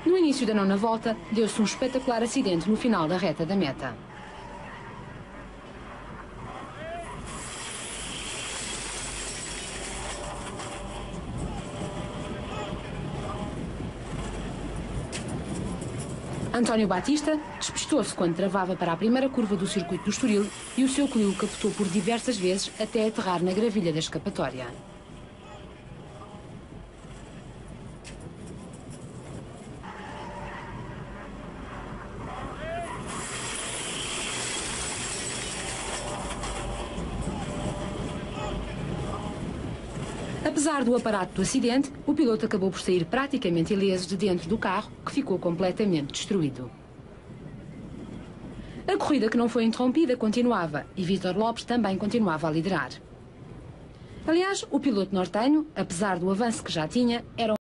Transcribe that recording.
No início da nona volta, deu-se um espetacular acidente no final da reta da meta. António Batista despistou-se quando travava para a primeira curva do circuito do Estoril e o seu Clio capotou por diversas vezes até aterrar na gravilha da escapatória. Apesar do aparato do acidente, o piloto acabou por sair praticamente ileso de dentro do carro, que ficou completamente destruído. A corrida, que não foi interrompida, continuava e Vítor Lopes também continuava a liderar. Aliás, o piloto nortenho, apesar do avanço que já tinha, era